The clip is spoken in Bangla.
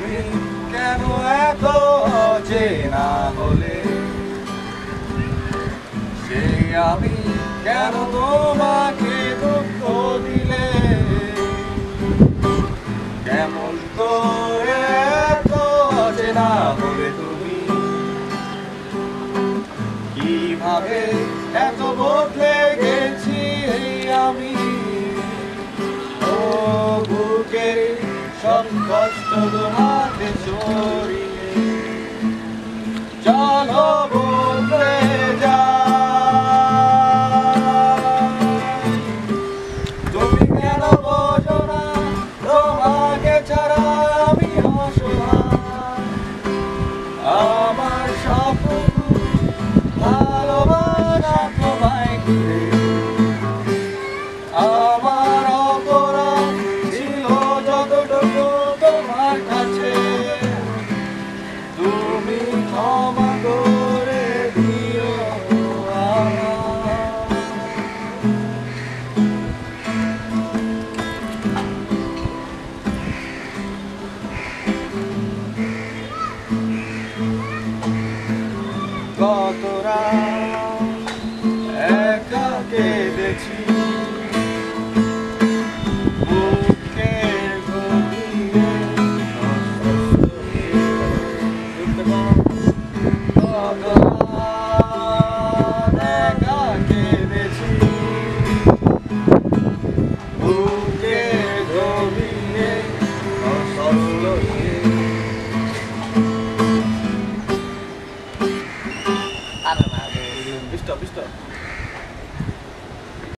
তুমি কেন এত অচেনা হলে? সেই আমি কেন তোমাকে দুঃখ দিলে? কেমন করে এত অচেনা হলে তুমি? কিভাবে এত বদলে গেছি আমি? ও বুকের সব কষ্ট তোমাকে সরিয়ে চলো।